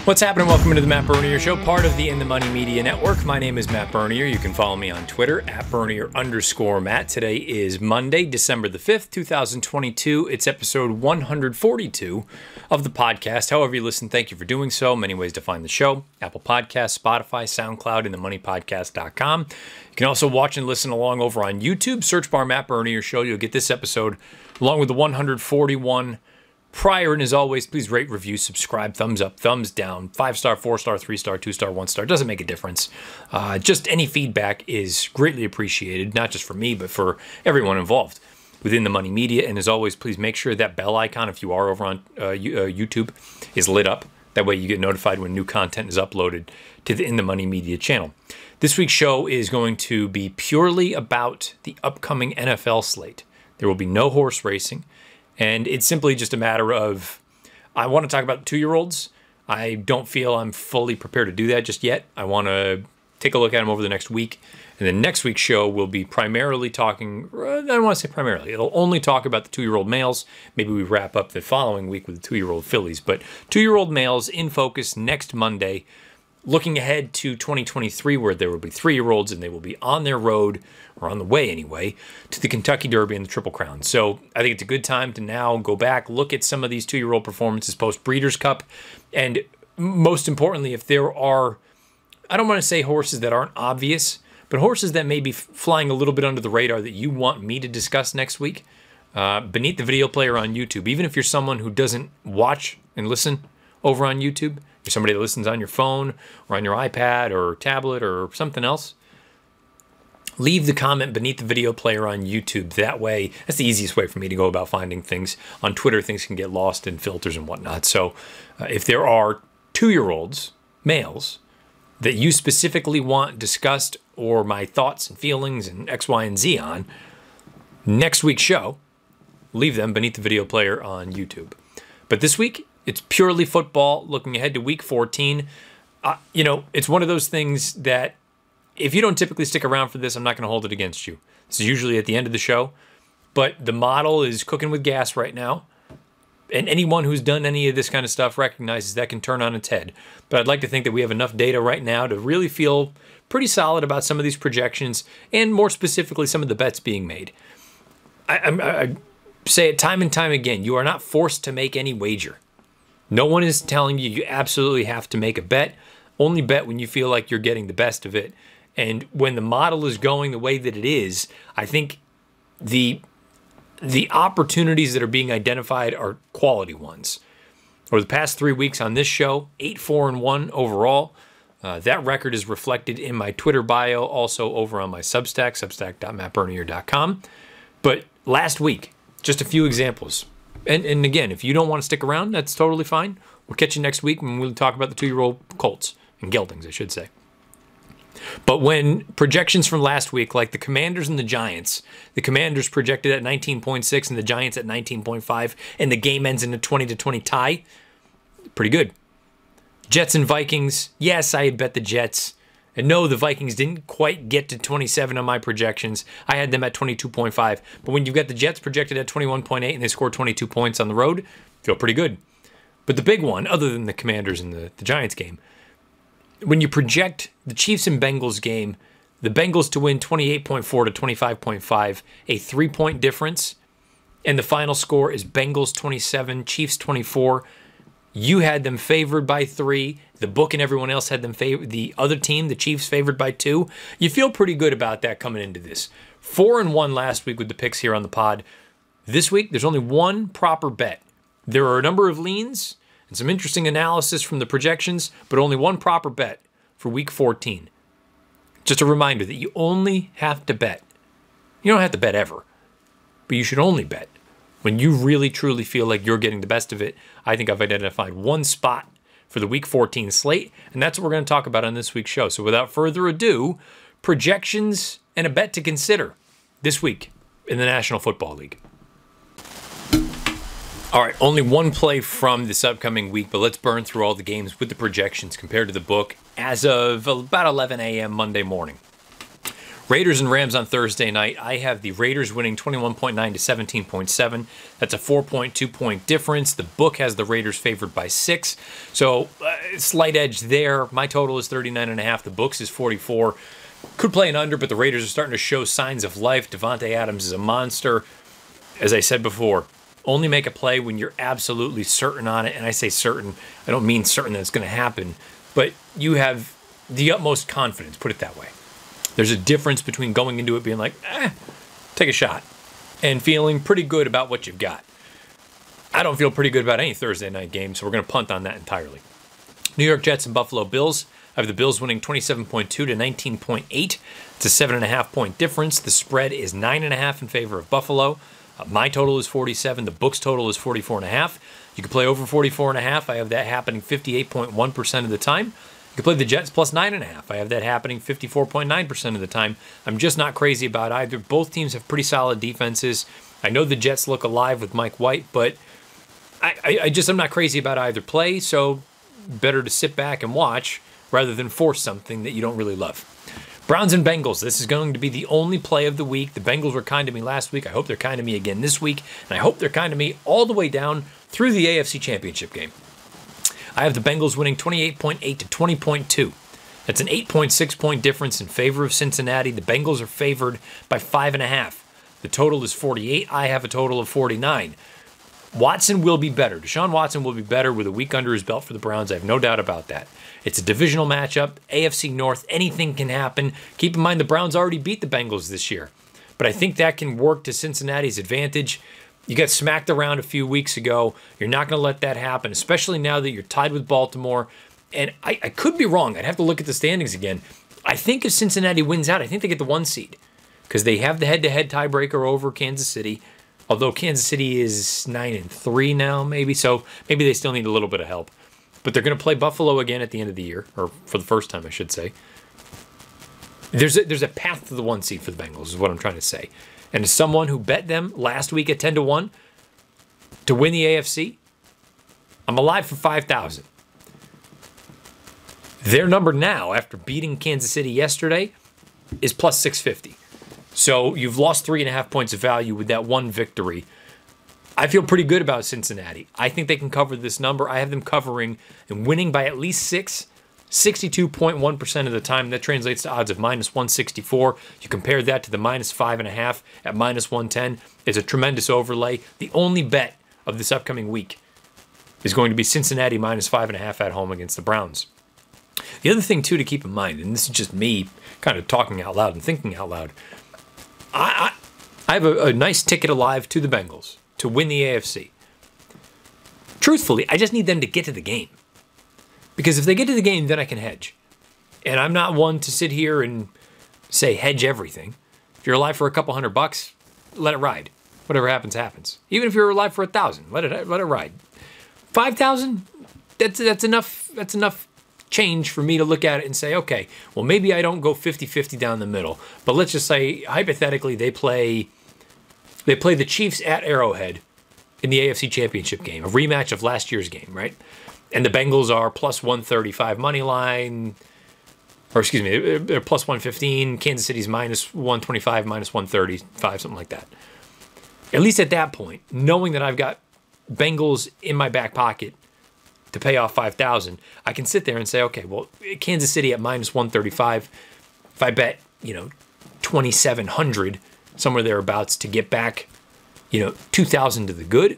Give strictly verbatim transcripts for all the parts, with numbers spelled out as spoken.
What's happening? Welcome into the Matt Bernier Show, part of the In the Money Media Network. My name is Matt Bernier. You can follow me on Twitter at Bernier underscore Matt. Today is Monday, December the fifth, two thousand twenty-two. It's episode one hundred forty-two of the podcast. However you listen, thank you for doing so. Many ways to find the show: Apple Podcasts, Spotify, SoundCloud, and the money podcast dot com. You can also watch and listen along over on YouTube. Search bar Matt Bernier Show. You'll get this episode along with the one hundred forty-one prior, and as always, please rate, review, subscribe, thumbs up, thumbs down, five star, four star, three star, two star, one star. Doesn't make a difference. Uh, just any feedback is greatly appreciated, not just for me, but for everyone involved within the Money Media. And as always, please make sure that bell icon, if you are over on uh, YouTube, is lit up. That way you get notified when new content is uploaded to the In the Money Media channel. This week's show is going to be purely about the upcoming N F L slate. There will be no horse racing. And it's simply just a matter of, I want to talk about two-year-olds. I don't feel I'm fully prepared to do that just yet. I want to take a look at them over the next week. And then next week's show will be primarily talking, I don't want to say primarily, it'll only talk about the two-year-old males. Maybe we wrap up the following week with the two-year-old fillies. But two-year-old males in focus next Monday, looking ahead to twenty twenty-three, where there will be three-year-olds and they will be on their road, or on the way anyway, to the Kentucky Derby and the Triple Crown. So I think it's a good time to now go back, look at some of these two-year-old performances post-Breeders' Cup, and most importantly, if there are, I don't want to say horses that aren't obvious, but horses that may be flying a little bit under the radar that you want me to discuss next week, uh, beneath the video player on YouTube, even if you're someone who doesn't watch and listen over on YouTube, you're somebody that listens on your phone or on your iPad or tablet or something else, leave the comment beneath the video player on YouTube. That way, that's the easiest way for me to go about finding things. On Twitter, things can get lost in filters and whatnot. So uh, if there are two-year-olds, males, that you specifically want discussed, or my thoughts and feelings and X, Y, and Z on next week's show, leave them beneath the video player on YouTube. But this week, it's purely football, looking ahead to week fourteen. Uh, you know, it's one of those things that if you don't typically stick around for this, I'm not going to hold it against you. This is usually at the end of the show. But the model is cooking with gas right now. And anyone who's done any of this kind of stuff recognizes that can turn on its head. But I'd like to think that we have enough data right now to really feel pretty solid about some of these projections, and more specifically, some of the bets being made. I, I, I say it time and time again, you are not forced to make any wager. No one is telling you you absolutely have to make a bet. Only bet when you feel like you're getting the best of it. And when the model is going the way that it is, I think the the opportunities that are being identified are quality ones. Over the past three weeks on this show, eight, four, and one overall. Uh, that record is reflected in my Twitter bio, also over on my Substack, substack dot matt bernier dot com. But last week, just a few examples. And, and again, if you don't want to stick around, that's totally fine. We'll catch you next week when we'll talk about the two-year-old colts, and geldings, I should say. But when projections from last week, like the Commanders and the Giants, the Commanders projected at nineteen point six and the Giants at nineteen point five, and the game ends in a twenty to twenty tie, pretty good. Jets and Vikings, yes, I had bet the Jets. And no, the Vikings didn't quite get to twenty-seven on my projections. I had them at twenty-two point five. But when you've got the Jets projected at twenty-one point eight and they scored twenty-two points on the road, feel pretty good. But the big one, other than the Commanders and the, the Giants game, when you project the Chiefs and Bengals game, the Bengals to win twenty-eight point four to twenty-five point five, a three-point difference, and the final score is Bengals twenty-seven, Chiefs twenty-four. You had them favored by three. The book and everyone else had them favored. The other team, the Chiefs, favored by two. You feel pretty good about that coming into this. Four and one last week with the picks here on the pod. This week, there's only one proper bet. There are a number of leans and some interesting analysis from the projections, but only one proper bet for week fourteen. Just a reminder that you only have to bet. You don't have to bet ever, but you should only bet when you really truly feel like you're getting the best of it. I think I've identified one spot for the week fourteen slate, and that's what we're going to talk about on this week's show. So without further ado, projections and a bet to consider this week in the National Football League. All right, only one play from this upcoming week, but let's burn through all the games with the projections compared to the book as of about eleven a m Monday morning. Raiders and Rams on Thursday night. I have the Raiders winning twenty-one point nine to seventeen point seven. That's a four point two point difference. The book has the Raiders favored by six. So uh, slight edge there. My total is thirty-nine and a half. The book's is forty-four. Could play an under, but the Raiders are starting to show signs of life. Devontae Adams is a monster. As I said before, only make a play when you're absolutely certain on it. And I say certain, I don't mean certain that it's going to happen, but you have the utmost confidence, put it that way. There's a difference between going into it being like, eh, take a shot, and feeling pretty good about what you've got. I don't feel pretty good about any Thursday night game, so we're going to punt on that entirely. New York Jets and Buffalo Bills. I have the Bills winning twenty-seven point two to nineteen point eight. It's a seven and a half point difference. The spread is nine and a half in favor of Buffalo. Uh, my total is forty-seven. The book's total is forty-four and a half. You can play over forty-four and a half. I have that happening fifty-eight point one percent of the time. You can play the Jets plus nine and a half. I have that happening fifty-four point nine percent of the time. I'm just not crazy about either. Both teams have pretty solid defenses. I know the Jets look alive with Mike White, but I, I, I just I'm not crazy about either play. So better to sit back and watch rather than force something that you don't really love. Browns and Bengals. This is going to be the only play of the week. The Bengals were kind to me last week. I hope they're kind to me again this week. And I hope they're kind to me all the way down through the A F C Championship game. I have the Bengals winning twenty-eight point eight to twenty point two. That's an eight point six point difference in favor of Cincinnati. The Bengals are favored by five and a half. The total is forty-eight. I have a total of forty-nine. Watson will be better. Deshaun Watson will be better with a week under his belt for the Browns. I have no doubt about that. It's a divisional matchup. A F C North, anything can happen. Keep in mind the Browns already beat the Bengals this year. But I think that can work to Cincinnati's advantage. You got smacked around a few weeks ago. You're not going to let that happen, especially now that you're tied with Baltimore. And I, I could be wrong. I'd have to look at the standings again. I think if Cincinnati wins out, I think they get the one seed because they have the head-to-head tiebreaker over Kansas City. Although Kansas City is nine and three now, maybe. So maybe they still need a little bit of help. But they're going to play Buffalo again at the end of the year, or for the first time, I should say. There's a, there's a path to the one seed for the Bengals, is what I'm trying to say. And as someone who bet them last week at ten to one to win the A F C, I'm alive for five thousand. Their number now, after beating Kansas City yesterday, is plus six fifty. So you've lost three and a half points of value with that one victory. I feel pretty good about Cincinnati. I think they can cover this number. I have them covering and winning by at least six, sixty-two point one percent of the time. That translates to odds of minus one sixty-four. You compare that to the minus five and a half at minus one ten. It's a tremendous overlay. The only bet of this upcoming week is going to be Cincinnati minus five and a half at home against the Browns. The other thing, too, to keep in mind, and this is just me kind of talking out loud and thinking out loud, I, I, I have a, a nice ticket alive to the Bengals to win the A F C. Truthfully, I just need them to get to the game. Because if they get to the game, then I can hedge. And I'm not one to sit here and say hedge everything. If you're alive for a couple hundred bucks, let it ride. Whatever happens, happens. Even if you're alive for a thousand, let it let it ride. Five thousand, that's that's enough. That's enough change for me to look at it and say, okay, well maybe I don't go fifty-fifty down the middle. But let's just say hypothetically they play they play the Chiefs at Arrowhead in the A F C Championship game, a rematch of last year's game, right? And the Bengals are plus one thirty-five money line, or excuse me, they're plus one fifteen. Kansas City's minus one twenty-five, minus one thirty-five, something like that. At least at that point, knowing that I've got Bengals in my back pocket to pay off five thousand, I can sit there and say, okay, well, Kansas City at minus one thirty-five, if I bet, you know, twenty-seven hundred, somewhere thereabouts, to get back, you know, two thousand to the good,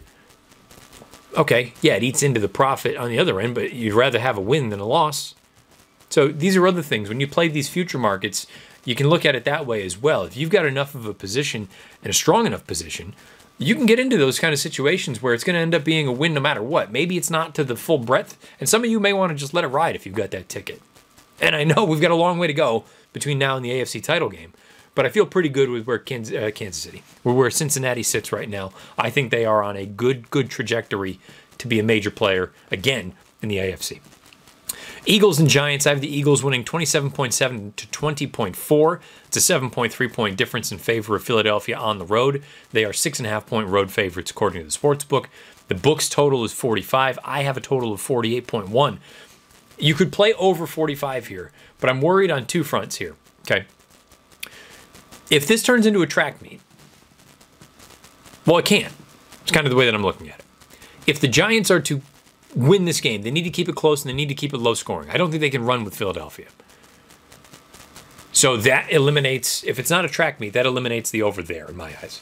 okay, yeah, it eats into the profit on the other end, but you'd rather have a win than a loss. So these are other things. When you play these future markets, you can look at it that way as well. If you've got enough of a position and a strong enough position, you can get into those kind of situations where it's going to end up being a win no matter what. Maybe it's not to the full breadth, and some of you may want to just let it ride if you've got that ticket. And I know we've got a long way to go between now and the A F C title game, but I feel pretty good with where Kansas, uh, Kansas City, where Cincinnati sits right now. I think they are on a good, good trajectory to be a major player again in the A F C. Eagles and Giants. I have the Eagles winning twenty-seven point seven to twenty point four. It's a seven point three point difference in favor of Philadelphia on the road. They are six and a half point road favorites according to the sports book. The book's total is forty-five. I have a total of forty-eight point one. You could play over forty-five here, but I'm worried on two fronts here. Okay. If this turns into a track meet, well, it can. It's kind of the way that I'm looking at it. If the Giants are to win this game, they need to keep it close and they need to keep it low scoring. I don't think they can run with Philadelphia. So that eliminates, if it's not a track meet, that eliminates the over there in my eyes.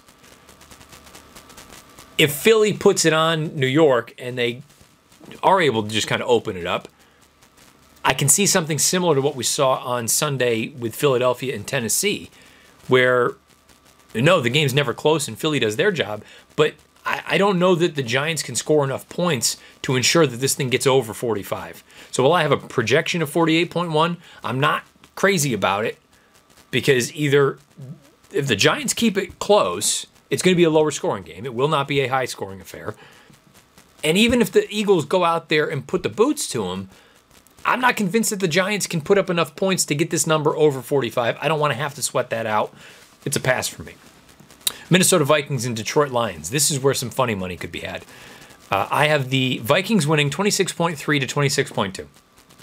If Philly puts it on New York and they are able to just kind of open it up, I can see something similar to what we saw on Sunday with Philadelphia and Tennessee, where, no, the game's never close and Philly does their job, but I, I don't know that the Giants can score enough points to ensure that this thing gets over forty-five. So while I have a projection of forty-eight point one, I'm not crazy about it, because either if the Giants keep it close, it's going to be a lower scoring game. It will not be a high scoring affair. And even if the Eagles go out there and put the boots to them, I'm not convinced that the Giants can put up enough points to get this number over forty-five. I don't want to have to sweat that out. It's a pass for me. Minnesota Vikings and Detroit Lions. This is where some funny money could be had. Uh, I have the Vikings winning twenty-six point three to twenty-six point two.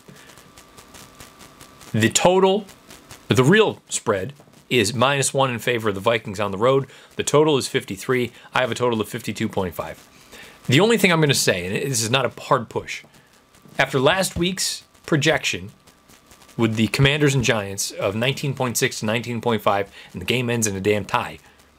The total, the real spread, is minus one in favor of the Vikings on the road. The total is fifty-three. I have a total of fifty-two point five. The only thing I'm going to say, and this is not a hard push, after last week's projection with the Commanders and Giants of nineteen point six to nineteen point five, and the game ends in a damn tie,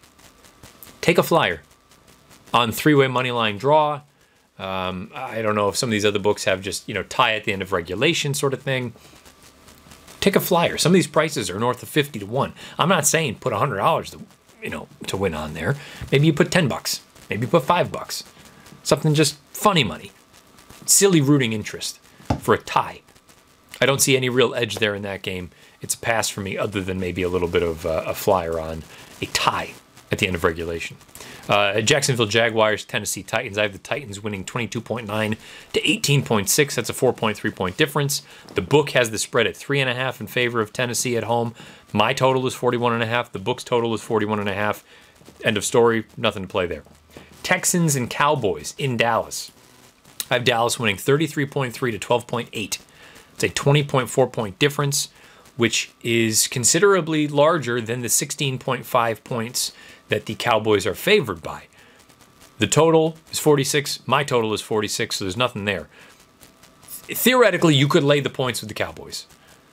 take a flyer on three-way money line draw. Um, I don't know if some of these other books have just, you know, tie at the end of regulation sort of thing. Take a flyer. Some of these prices are north of fifty to one. I'm not saying put one hundred dollars to, you know, to win on there. Maybe you put ten bucks. Maybe you put five bucks. Something just funny money. Silly rooting interest for a tie. I don't see any real edge there in that game. It's a pass for me, other than maybe a little bit of uh, a flyer on a tie at the end of regulation. Uh, Jacksonville Jaguars, Tennessee Titans. I have the Titans winning twenty-two point nine to eighteen point six. That's a four point three point difference. The book has the spread at three point five in favor of Tennessee at home. My total is forty-one point five. The book's total is forty-one point five. End of story. Nothing to play there. Texans and Cowboys in Dallas. I have Dallas winning thirty-three point three to twelve point eight. It's a twenty point four point difference, which is considerably larger than the sixteen point five points that the Cowboys are favored by. The total is forty-six. My total is forty-six, so there's nothing there. Theoretically, you could lay the points with the Cowboys.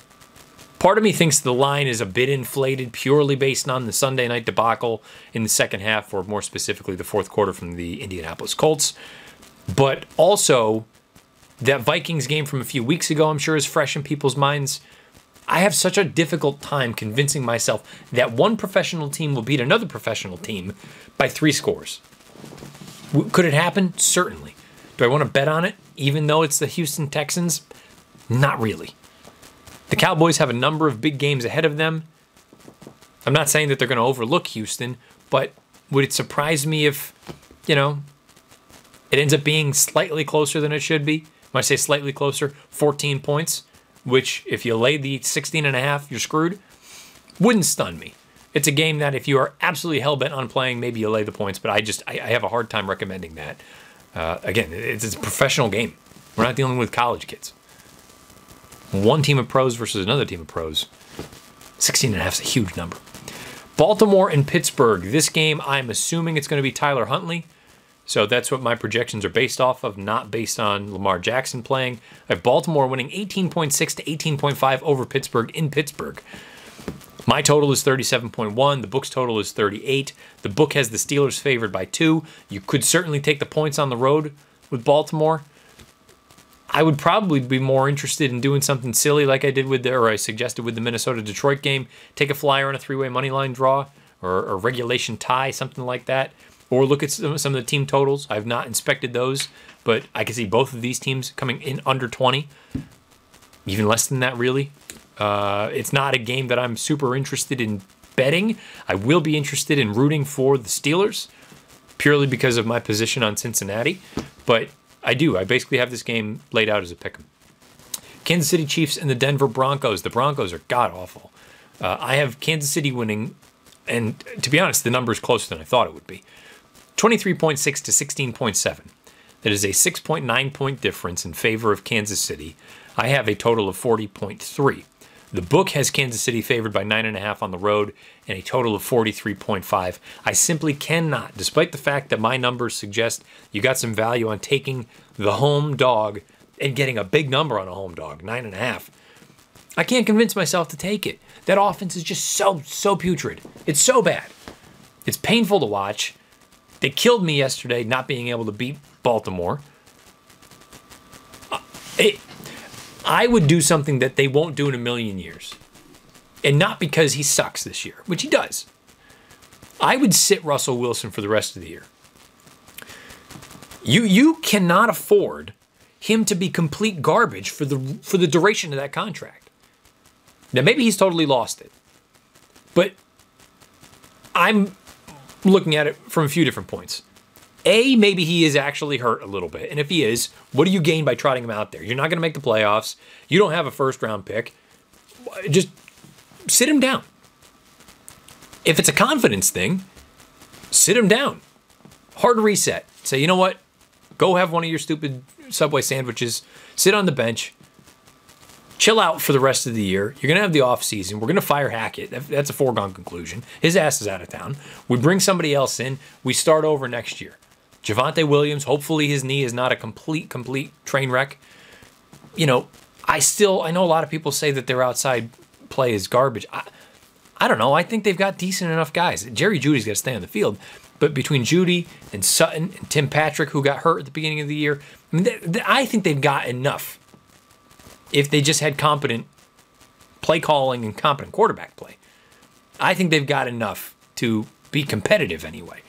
Part of me thinks the line is a bit inflated purely based on the Sunday night debacle in the second half, or more specifically the fourth quarter from the Indianapolis Colts. But also, that Vikings game from a few weeks ago, I'm sure, is fresh in people's minds. I have such a difficult time convincing myself that one professional team will beat another professional team by three scores. Could it happen? Certainly. Do I want to bet on it, even though it's the Houston Texans? Not really. The Cowboys have a number of big games ahead of them. I'm not saying that they're going to overlook Houston, but would it surprise me if, you know, it ends up being slightly closer than it should be? When I say slightly closer, fourteen points, which if you lay the sixteen and a half, you're screwed, wouldn't stun me. It's a game that if you are absolutely hell-bent on playing, maybe you lay the points, but I just, I, I have a hard time recommending that. Uh, again, it's, it's a professional game. We're not dealing with college kids. One team of pros versus another team of pros. sixteen and a half is a huge number. Baltimore and Pittsburgh. This game, I'm assuming it's going to be Tyler Huntley. So that's what my projections are based off of, not based on Lamar Jackson playing. I have Baltimore winning eighteen point six to eighteen point five over Pittsburgh in Pittsburgh. My total is thirty-seven point one. The book's total is thirty-eight. The book has the Steelers favored by two. You could certainly take the points on the road with Baltimore. I would probably be more interested in doing something silly like I did with the, or I suggested with the Minnesota-Detroit game. Take a flyer on a three-way money line draw or a regulation tie, something like that. Or look at some, some of the team totals. I've not inspected those, but I can see both of these teams coming in under twenty. Even less than that, really. Uh, it's not a game that I'm super interested in betting. I will be interested in rooting for the Steelers, purely because of my position on Cincinnati. But I do. I basically have this game laid out as a pick'em. Kansas City Chiefs and the Denver Broncos. The Broncos are god-awful. Uh, I have Kansas City winning, and to be honest, the number is closer than I thought it would be. twenty-three point six to sixteen point seven. That is a six point nine point difference in favor of Kansas City. I have a total of forty point three. The book has Kansas City favored by nine and a half on the road and a total of forty-three point five. I simply cannot, despite the fact that my numbers suggest you got some value on taking the home dog and getting a big number on a home dog, nine and a half. I can't convince myself to take it. That offense is just so, so putrid. It's so bad. It's painful to watch. They killed me yesterday not being able to beat Baltimore. Uh, it, I would do something that they won't do in a million years. And not because he sucks this year, which he does. I would sit Russell Wilson for the rest of the year. You you cannot afford him to be complete garbage for the for the duration of that contract. Now maybe he's totally lost it. But I'm looking at it from a few different points. A, maybe he is actually hurt a little bit. And if he is, what do you gain by trotting him out there? You're not going to make the playoffs. You don't have a first round pick. Just sit him down. If it's a confidence thing, sit him down. Hard reset. Say, you know what? Go have one of your stupid Subway sandwiches. Sit on the bench. Chill out for the rest of the year. You're going to have the offseason. We're going to fire Hackett. That's a foregone conclusion. His ass is out of town. We bring somebody else in. We start over next year. Javonte Williams, hopefully his knee is not a complete, complete train wreck. You know, I still, I know a lot of people say that their outside play is garbage. I, I don't know. I think they've got decent enough guys. Jerry Jeudy's got to stay on the field. But between Jeudy and Sutton and Tim Patrick, who got hurt at the beginning of the year, I mean, they, they, I think they've got enough. If they just had competent play calling and competent quarterback play, I think they've got enough to be competitive anyway.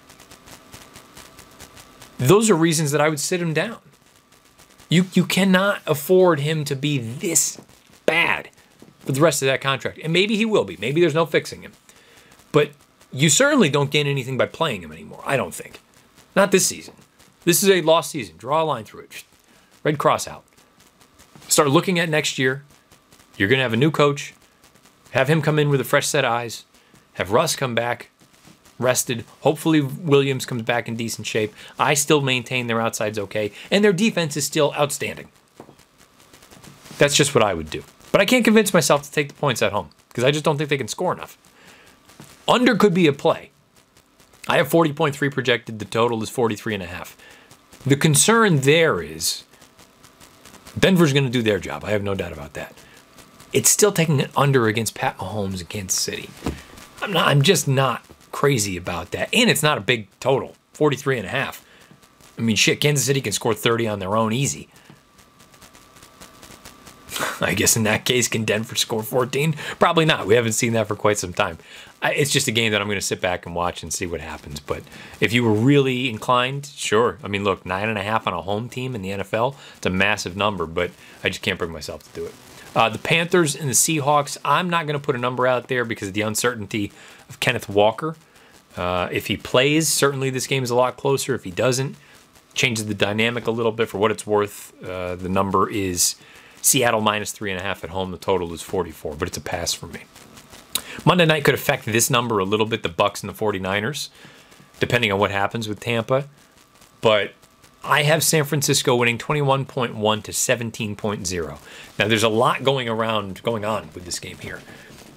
Those are reasons that I would sit him down. You you cannot afford him to be this bad for the rest of that contract. And maybe he will be. Maybe there's no fixing him. But you certainly don't gain anything by playing him anymore, I don't think. Not this season. This is a lost season. Draw a line through it. Red cross out. Start looking at next year. You're going to have a new coach. Have him come in with a fresh set of eyes. Have Russ come back rested. Hopefully Williams comes back in decent shape. I still maintain their outside's okay. And their defense is still outstanding. That's just what I would do. But I can't convince myself to take the points at home because I just don't think they can score enough. Under could be a play. I have forty point three projected. The total is forty-three and a half. The concern there is Denver's going to do their job. I have no doubt about that. It's still taking an under against Pat Mahomes in Kansas City. I'm not. I'm just not crazy about that. And it's not a big total, forty-three and a half. I mean, shit, Kansas City can score thirty on their own easy. I guess in that case, can Denver score fourteen? Probably not. We haven't seen that for quite some time. I, it's just a game that I'm going to sit back and watch and see what happens. But if you were really inclined, sure. I mean, look, nine and a half on a home team in the N F L, it's a massive number, but I just can't bring myself to do it. Uh, the Panthers and the Seahawks, I'm not going to put a number out there because of the uncertainty of Kenneth Walker. Uh, if he plays, certainly this game is a lot closer. If he doesn't, changes the dynamic a little bit. For what it's worth, uh, the number is Seattle minus three and a half at home. The total is forty-four, but it's a pass for me. Monday night could affect this number a little bit, the Bucks and the forty-niners, depending on what happens with Tampa. But I have San Francisco winning twenty-one point one to seventeen point oh. Now, there's a lot going around, going on with this game here.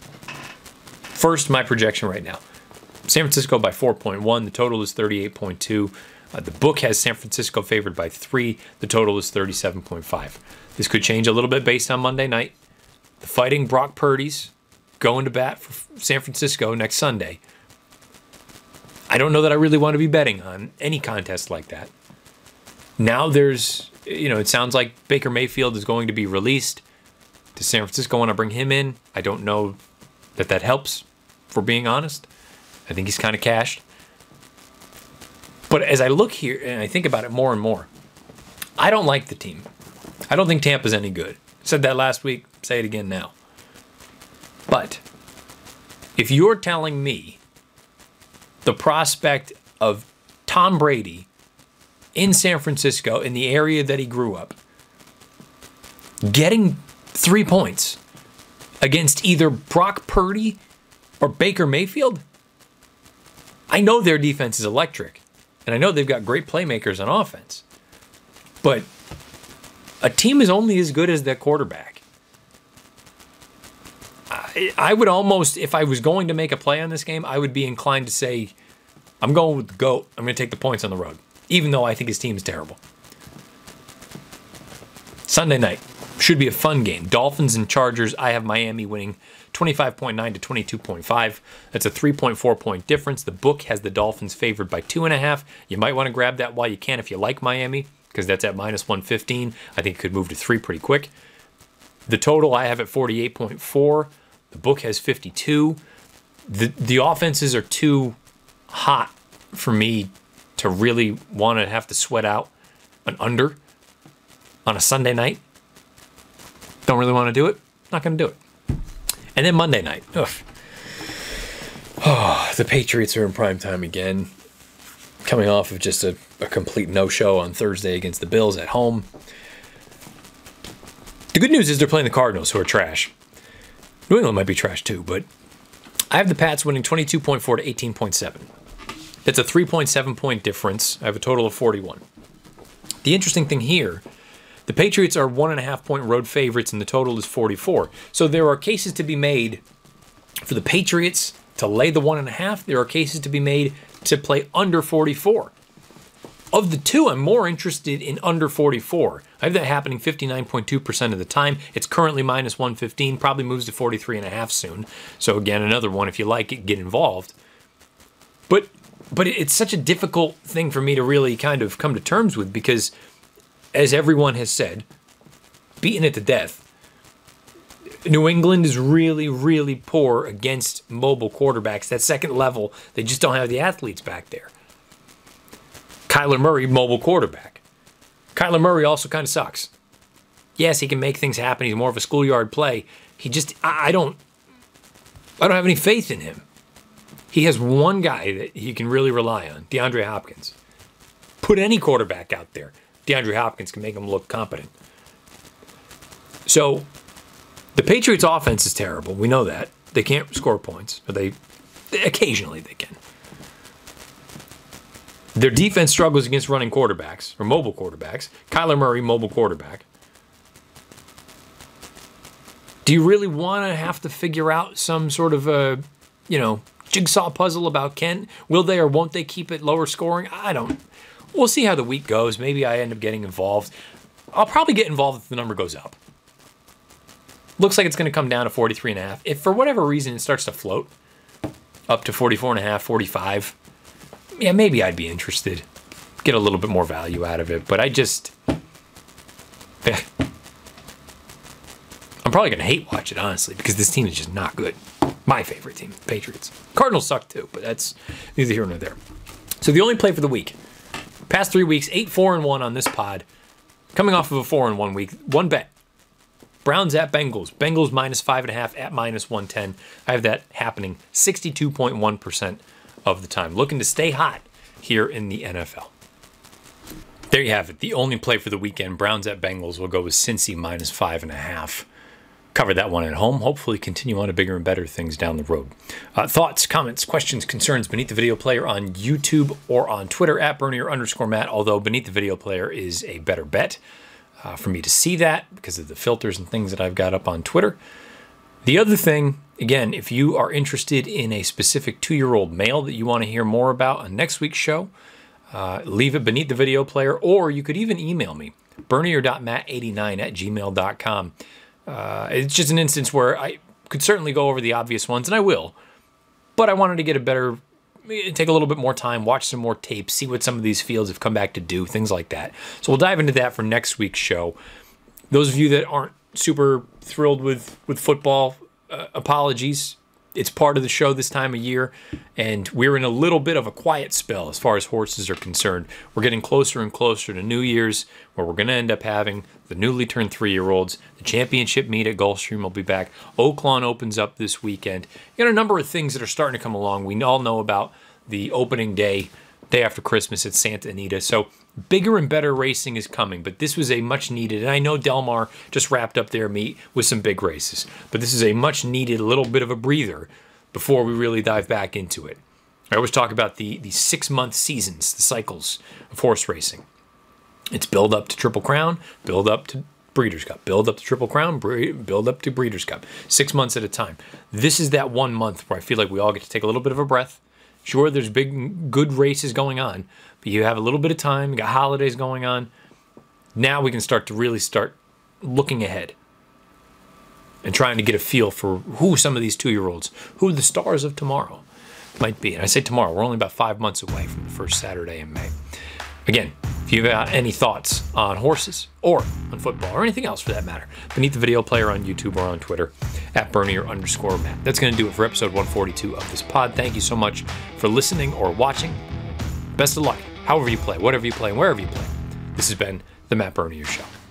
First, my projection right now. San Francisco by four point one. The total is thirty-eight point two. Uh, the book has San Francisco favored by three. The total is thirty-seven point five. This could change a little bit based on Monday night. The Fighting Brock Purdy's going to bat for San Francisco next Sunday. I don't know that I really want to be betting on any contest like that. Now there's, you know, it sounds like Baker Mayfield is going to be released. Does San Francisco want to bring him in? I don't know that that helps, for being honest. I think he's kind of cashed. But as I look here and I think about it more and more, I don't like the team. I don't think Tampa's any good. Said that last week, say it again now. But if you're telling me the prospect of Tom Brady in San Francisco, in the area that he grew up, getting three points against either Brock Purdy or Baker Mayfield, I know their defense is electric, and I know they've got great playmakers on offense. But a team is only as good as their quarterback. I, I would almost, if I was going to make a play on this game, I would be inclined to say, I'm going with the GOAT. I'm going to take the points on the road, even though I think his team is terrible. Sunday night should be a fun game. Dolphins and Chargers. I have Miami winning twenty-five point nine to twenty-two point five. That's a three point four point difference. The book has the Dolphins favored by two and a half. You might want to grab that while you can if you like Miami, because that's at minus one fifteen. I think it could move to three pretty quick. The total I have at forty-eight point four. The book has fifty-two. The, the offenses are too hot for me to really want to have to sweat out an under on a Sunday night. Don't really want to do it. Not going to do it. And then Monday night. Ugh. Oh, the Patriots are in prime time again. Coming off of just a, a complete no-show on Thursday against the Bills at home. The good news is they're playing the Cardinals, who are trash. New England might be trash too, but I have the Pats winning twenty-two point four to eighteen point seven. That's a three point seven point difference. I have a total of forty-one. The interesting thing here, the Patriots are one and a half point road favorites and the total is forty-four. So there are cases to be made for the Patriots to lay the one and a half. There are cases to be made to play under forty-four. Of the two, I'm more interested in under forty-four. I have that happening fifty-nine point two percent of the time. It's currently minus one fifteen, probably moves to forty-three and a half soon. So again, another one, if you like it, get involved. But but it's such a difficult thing for me to really kind of come to terms with because, as everyone has said, beaten it to death, New England is really, really poor against mobile quarterbacks. That second level, they just don't have the athletes back there. Kyler Murray, mobile quarterback. Kyler Murray also kind of sucks. Yes, he can make things happen. He's more of a schoolyard play. He just, I, I don't, I don't have any faith in him. He has one guy that he can really rely on, DeAndre Hopkins. Put any quarterback out there, DeAndre Hopkins can make him look competent. So, the Patriots' offense is terrible. We know that. They can't score points, but they, occasionally they can. Their defense struggles against running quarterbacks, or mobile quarterbacks. Kyler Murray, mobile quarterback. Do you really want to have to figure out some sort of a, you know, jigsaw puzzle about Kent? Will they or won't they keep it lower scoring? I don't. We'll see how the week goes. Maybe I end up getting involved. I'll probably get involved if the number goes up. Looks like it's going to come down to forty-three and a half. If for whatever reason it starts to float up to forty-four and a half, forty-five, yeah, maybe I'd be interested. Get a little bit more value out of it. But I just, eh. I'm probably going to hate watch it, honestly, because this team is just not good. My favorite team, the Patriots. Cardinals suck too, but that's neither here nor there. So the only play for the week. Past three weeks, eight, four, and one on this pod. Coming off of a four and one week. One bet. Browns at Bengals. Bengals minus five and a half at minus one ten. I have that happening sixty-two point one percent of the time. Looking to stay hot here in the N F L. There you have it. The only play for the weekend. Browns at Bengals. Will go with Cincy minus five and a half. Cover that one at home. Hopefully continue on to bigger and better things down the road. Uh, thoughts, comments, questions, concerns beneath the video player on YouTube or on Twitter at Bernier underscore Matt, although beneath the video player is a better bet uh, for me to see that because of the filters and things that I've got up on Twitter. The other thing, again, if you are interested in a specific two-year-old male that you want to hear more about on next week's show, uh, leave it beneath the video player, or you could even email me, bernier dot matt eighty-nine at gmail dot com. Uh, it's just an instance where I could certainly go over the obvious ones, and I will, but I wanted to get a better, take a little bit more time, watch some more tape, see what some of these fields have come back to do, things like that. So we'll dive into that for next week's show. Those of you that aren't super thrilled with, with football, uh, apologies. It's part of the show this time of year, and we're in a little bit of a quiet spell as far as horses are concerned. We're getting closer and closer to New Year's, where we're going to end up having the newly turned three-year-olds. The championship meet at Gulfstream will be back. Oaklawn opens up this weekend. You got a number of things that are starting to come along. We all know about the opening day, day after Christmas at Santa Anita. So bigger and better racing is coming, but this was a much needed, and I know Del Mar just wrapped up their meet with some big races, but this is a much needed little bit of a breather before we really dive back into it. I always talk about the, the six-month seasons, the cycles of horse racing. It's build up to Triple Crown, build up to Breeders' Cup. Build up to Triple Crown, build up to Breeders' Cup. Six months at a time. This is that one month where I feel like we all get to take a little bit of a breath. Sure, there's big, good races going on, but you have a little bit of time. You got holidays going on. Now we can start to really start looking ahead and trying to get a feel for who some of these two-year-olds, who the stars of tomorrow might be. And I say tomorrow, we're only about five months away from the first Saturday in May. Again, if you've got any thoughts on horses or on football or anything else for that matter, beneath the video player on YouTube or on Twitter at Bernier underscore Matt. That's going to do it for episode one forty-two of this pod. Thank you so much for listening or watching. Best of luck, however you play, whatever you play, and wherever you play. This has been the Matt Bernier Show.